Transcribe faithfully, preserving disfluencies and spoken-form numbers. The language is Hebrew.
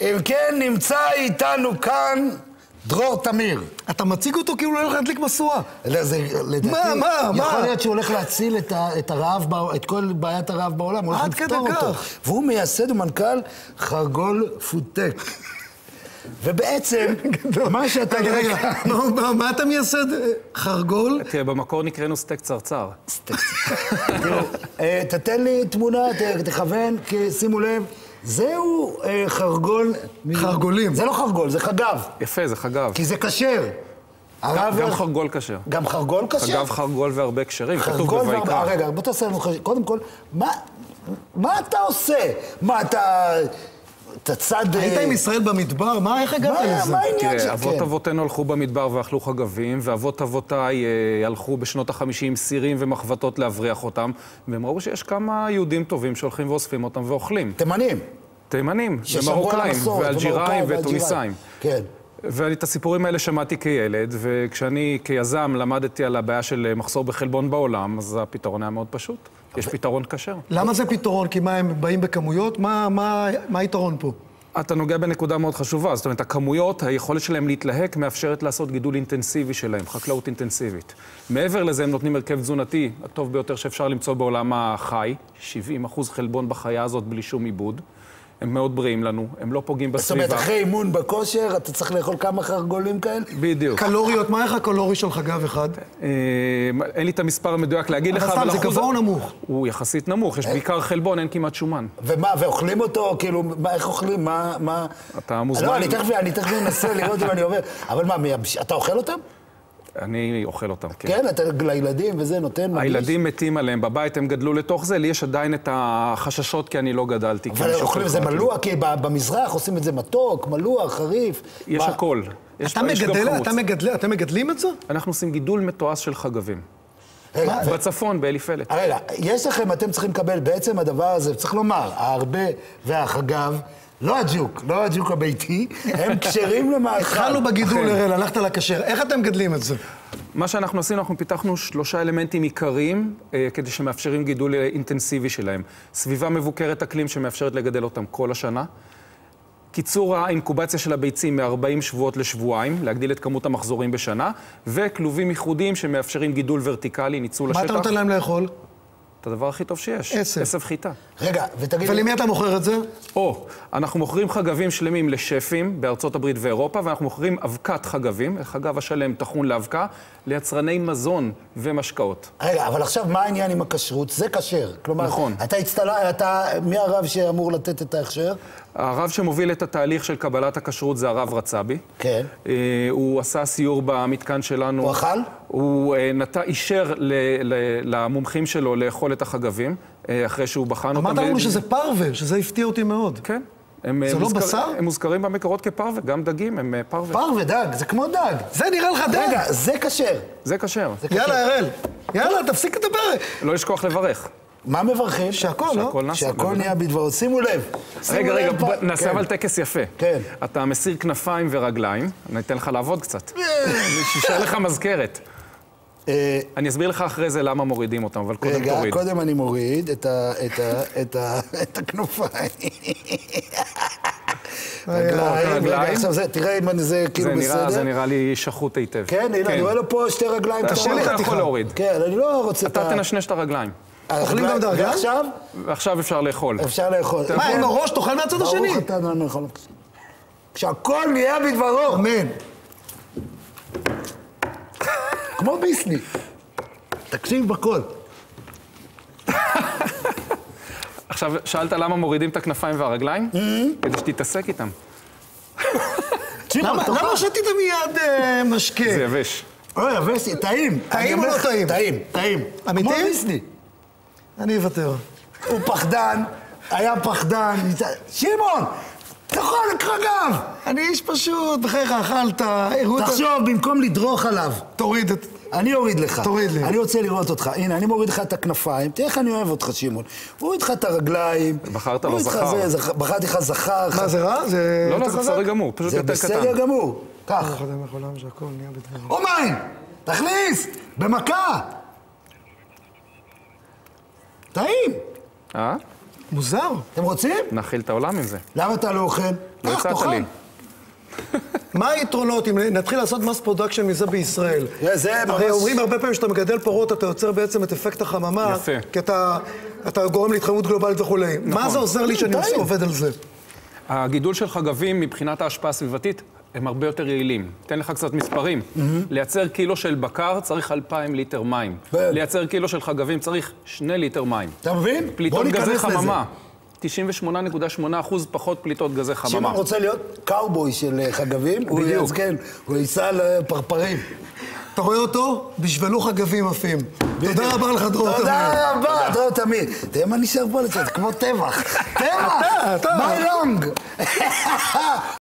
אם כן, נמצא איתנו כאן דרור תמיר. אתה מציג אותו כאילו לא הולך להדליק משואה. לדעתי, מה, מה, מה? יכול להיות שהוא הולך להציל את, ה, את הרעב, את כל בעיית הרעב בעולם, הוא הולך לפתור אותו. והוא מייסד ומנכ"ל חרגול פודטק. ובעצם, מה שאתה... רגע, רגע, מה אתה מייסד? חרגול? תראה, במקור נקראנו סטייק צרצר. סטייק צרצר. תתן לי תמונה, תכוון, כי שימו לב, זהו חרגול... חרגולים. זה לא חרגול, זה חגב. יפה, זה חגב. כי זה כשר. גם חרגול כשר. גם חרגול כשר? חגב, חרגול והרבה קשרים, כתוב בויקרא. רגע, בוא תעשה לנו חשב. קודם כל, מה אתה עושה? מה אתה... אתה צד... היית עם ישראל במדבר? מה, איך הגעת לזה? מה העניין תראה, אבות אבותינו הלכו במדבר ואכלו חגבים, ואבות אבותיי הלכו בשנות החמישים סירים ומחבטות להבריח אותם, והם ראו שיש כמה יהודים טובים שהולכים ואוספים אותם ואוכלים. תימנים. תימנים, ומרוקאים, ואלג'יראים ותוניסאים. כן. ואת הסיפורים האלה שמעתי כילד, וכשאני כיזם למדתי על הבעיה של מחסור בחלבון בעולם, אז הפתרון היה מאוד פשוט. יש פתרון כשר. למה זה פתרון? כי מה, הם באים בכמויות? מה, מה, מה היתרון פה? אתה נוגע בנקודה מאוד חשובה. זאת אומרת, הכמויות, היכולת שלהם להתלהק, מאפשרת לעשות גידול אינטנסיבי שלהם, חקלאות אינטנסיבית. מעבר לזה, הם נותנים הרכב תזונתי הטוב ביותר שאפשר למצוא בעולם החי, שבעים אחוז חלבון בחיה הזאת בלי שום עיבוד. הם מאוד בריאים לנו, הם לא פוגעים בסביבה. זאת אומרת, אחרי אימון בכושר, אתה צריך לאכול כמה חרגולים כאלה? בדיוק. קלוריות, מה איך הקלורי של חגב אחד? אין לי את המספר המדויק להגיד לך, אבל סתם, זה גבוה או נמוך? הוא יחסית נמוך, יש בעיקר חלבון, אין כמעט שומן. ומה, ואוכלים אותו? כאילו, איך אוכלים? מה... אתה מוזמן... לא, אני תכף מנסה לראות אם אני עובר. אבל מה, אתה אוכל אותם? אני אוכל אותם, כן. כן, אתה לילדים וזה נותן מגיש? הילדים מתים עליהם בבית, הם גדלו לתוך זה, לי יש עדיין את החששות כי אני לא גדלתי. אבל אוכלים את זה מלוח, כי במזרח עושים את זה מתוק, מלוח, חריף. יש הכל. אתם מגדלים את זה? אנחנו עושים גידול מתועש של חגבים. בצפון, באליפלת. רגע, יש לכם, אתם צריכים לקבל בעצם הדבר הזה, צריך לומר, ההרבה והחגב, לא הג'וק, לא הג'וק הביתי, הם קשרים למאכל. התחלנו בגידול, הראל, הלכת לקשר. איך אתם מגדלים את זה? מה שאנחנו עשינו, אנחנו פיתחנו שלושה אלמנטים עיקריים אה, כדי שמאפשרים גידול אינטנסיבי שלהם. סביבה מבוקרת אקלים שמאפשרת לגדל אותם כל השנה. קיצור האינקובציה של הביצים מ-ארבעים שבועות לשבועיים, להגדיל את כמות המחזורים בשנה, וכלובים ייחודיים שמאפשרים גידול ורטיקלי, ניצול השטח. מה אתה נותן להם לאכול? את הדבר הכי טוב שיש. עשב. עשב חיטה. רגע, ותגיד... ולמי אתה מוכר את זה? או, אנחנו מוכרים חגבים שלמים לשפים בארצות הברית ואירופה, ואנחנו מוכרים אבקת חגבים, חגב השלם תכון לאבקה, ליצרני מזון ומשקאות. רגע, אבל עכשיו מה העניין עם הכשרות? זה כשר. כלומר, נכון. אתה הצטלה, אתה... מי הרב שאמור לתת את ההכשר? הרב שמוביל את התהליך של קבלת הכשרות זה הרב רצבי. כן. אה, הוא עשה סיור במתקן שלנו. הוא אכל? הוא אה, נטע, אישר ל, ל, למומחים שלו לאכול את החגבים, אה, אחרי שהוא בחן אותם. אמרת לנו שזה פרווה, שזה הפתיע אותי מאוד. כן. הם, זה הם לא מוזכר, בשר? הם מוזכרים במקורות כפרווה, גם דגים הם פרווה. פרווה, דג, זה כמו דג. זה נראה לך דג. רגע, זה כשר. זה כשר. יאללה, הראל. יאללה, תפסיק לדבר. לא לשכוח לברך. מה מברכים? שהכל, לא? שהכל נעשה. שהכל נהיה בדברות. שימו לב. רגע, רגע, נעשה אבל טקס יפה. כן. אתה מסיר כנפיים ורגליים, אני אתן לך לעבוד קצת. שישה לך מזכרת. אני אסביר לך אחרי זה למה מורידים אותם, אבל קודם תוריד. רגע, קודם אני מוריד את הכנופיים. רגליים. עכשיו זה, תראה אם זה כאילו בסדר. זה נראה לי שחוט היטב. כן, הנה, אני רואה לו פה שתי רגליים. אתה יכול להוריד. כן, אני לא רוצה את ה... אתה תנשנש את הרגליים. אוכלים גם דרגה? ועכשיו? ועכשיו אפשר לאכול. אפשר לאכול. מה, עם הראש תאכל מהצד השני? ברוך אתה אדוני מלך העולם. כשהכל נהיה בדברו. אמן. כמו ביסלי. תקשיב בכל. עכשיו, שאלת למה מורידים את הכנפיים והרגליים? כדי שתתעסק איתם. למה שתית מיד משקה? זה יבש. אוי, יבש, טעים. טעים או לא טעים? טעים, טעים. אמיתי? כמו ביסלי. אני אוותר. הוא פחדן, היה פחדן. שמעון, תאכל חגב. אני איש פשוט, בחייך אכלת. תחשוב, במקום לדרוך עליו. תוריד את... אני אוריד לך. תוריד לי. אני רוצה לראות אותך. הנה, אני מוריד לך את הכנפיים. תראה איך אני אוהב אותך, שמעון. מוריד לך את הרגליים. בחרת לו זכר. בחרתי לך זכר. מה, זה רע? לא, לא, זה בסדר גמור. פשוט יותר קטן. זה בסדר גמור. כך. או מים! תכניס! במכה! טעים! אה? מוזר. אתם רוצים? נאכיל את העולם עם זה. למה אתה לא אוכל? לא הצעת לי. מה היתרונות אם נתחיל לעשות מס פרודקשן מזה בישראל? זה ממש... הרי אומרים הרבה פעמים שאתה מגדל פירות, אתה יוצר בעצם את אפקט החממה. יפה. כי אתה, אתה גורם להתחממות גלובלית וכולי. מה זה עוזר לי שאני עובד על זה? הגידול של חגבים מבחינת ההשפעה הסביבתית הם הרבה יותר יעילים. תן לך קצת מספרים. לייצר קילו של בקר צריך אלפיים ליטר מים. לייצר קילו של חגבים צריך שני ליטר מים. אתה מבין? פליטות גזי חממה. תשעים ושמונה נקודה שמונה אחוז פחות פליטות גזי חממה. שמעון רוצה להיות קאובוי של חגבים, הוא יעזקן, הוא ייסע לפרפרים. אתה רואה אותו? בשבילו חגבים עפים. תודה רבה לך, דרור תמיר. תודה רבה, דרור תמיר. תראה מה נשאר פה לצד, כמו טבח. טבח! מה לונג?